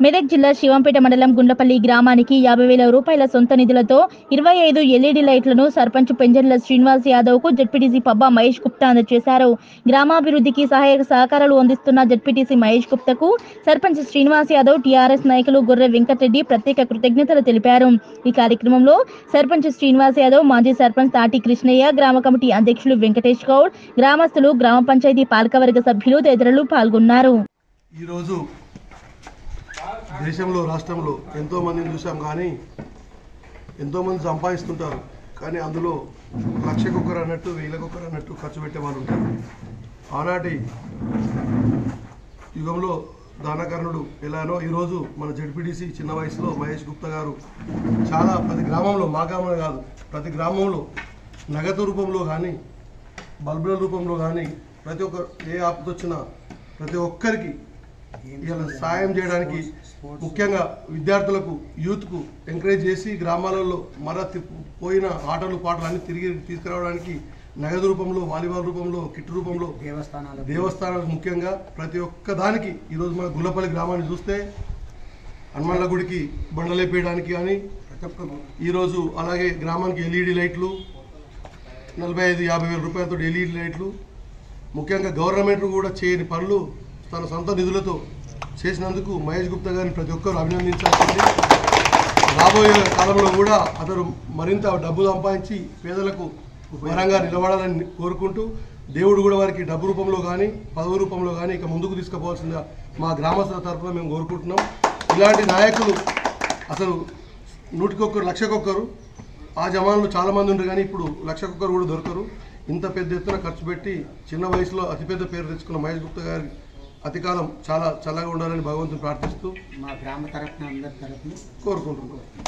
మెదక్ జిల్లా శివంపేట మండలం గుండ్లపల్లి గ్రామానికి 50,000 రూపాయల సొంత నిధులతో 25 ఎల్ఈడి లైట్లను సర్పంచ్ పెంజర్ల శ్రీనివాస్ యాదవ్ కు జెడ్పీటీసీ పబ్బా మహేష్ గుప్తా అందజేశారు. గ్రామాభివృద్ధికి సహాయక సహకారాలు అందిస్తున్న జెడ్పీటీసీ మహేష్ గుప్తాకు సర్పంచ్ శ్రీనివాస్ యాదవ్, టీఆర్ఎస్ నాయకులు గొర్రె వెంకటరెడ్డి ప్రత్యేక కృతజ్ఞతలు తెలిపారు. ఈ కార్యక్రమంలో సర్పంచ్ శ్రీనివాస్ యాదవ్, మాజీ సర్పంచ్ తాటి కృష్ణయ్య, గ్రామ కమిటీ అధ్యక్షులు వెంకటేష్ గౌడ్, గ్రామస్తులు, గ్రామ పంచాయతీ పాలకవర్గ సభ్యులు తదితరులు పాల్గొన్నారు. దేశంలో రాష్ట్రంలో ఎంతో మందిని చూసాం, కానీ ఎంతో మంది సంపాదిస్తుంటారు, కానీ అందులో లక్షకొకరు అన్నట్టు 1,000 అన్నట్టు ఖర్చు పెట్టే వాళ్ళు ఉంటారు. ఆనాటి యుగంలో దానకర్ణుడు ఎలానో ఈరోజు మన జెడ్పీటీసీ చిన్న వయసులో మహేష్ గుప్తా గారు చాలా ప్రతి గ్రామంలో, మా గ్రామంలో కాదు ప్రతి గ్రామంలో నగదు రూపంలో కానీ బల్బుల రూపంలో కానీ ప్రతి ఒక్క ఏ ఆపద వచ్చినా ప్రతి ఒక్కరికి ఇలా సాయం చేయడానికి, ముఖ్యంగా విద్యార్థులకు, యూత్కు ఎంకరేజ్ చేసి గ్రామాలలో పోయిన ఆటలు పాటలు అన్ని తిరిగి తీసుకురావడానికి నగదు రూపంలో, వాలీబాల్ రూపంలో, కిట్ రూపంలో, దేవస్థానాలకు ముఖ్యంగా ప్రతి ఒక్క దానికి ఈరోజు మన గుల్లపల్లి గ్రామాన్ని చూస్తే హనుమాన్ల గుడికి బండలేపేయడానికి కానీ ఈరోజు, అలాగే గ్రామానికి ఎల్ఈడి లైట్లు 45-50 వేల రూపాయలతో ఎల్ఈడి లైట్లు, ముఖ్యంగా గవర్నమెంట్ కూడా చేయని పనులు తన సొంత నిధులతో చేసినందుకు మహేష్ గుప్తా గారిని ప్రతి ఒక్కరు అభినందించాల్సింది. రాబోయే కాలంలో కూడా అతను మరింత డబ్బు సంపాదించి పేదలకు వరంగా నిలబడాలని కోరుకుంటూ, దేవుడు కూడా వారికి డబ్బు రూపంలో కానీ పదవి రూపంలో కానీ ఇక ముందుకు తీసుకుపోవాల్సిందిగా మా గ్రామస్తుల తరఫున మేము కోరుకుంటున్నాం. ఇలాంటి నాయకులు అసలు 100కి లక్షకొక్కరు, ఆ జమాన్లో చాలామంది ఉండరు, కానీ ఇప్పుడు లక్షకొక్కరు కూడా దొరకరు. ఇంత పెద్ద ఎత్తున ఖర్చు పెట్టి చిన్న వయసులో అతిపెద్ద పేరు తెచ్చుకున్న మహేష్ గుప్తా గారి అతికాలం చాలా చల్లగా ఉండాలని భగవంతుని ప్రార్థిస్తూ మా గ్రామ తరఫున అందరి తరఫున కోరుకుంటున్నాం.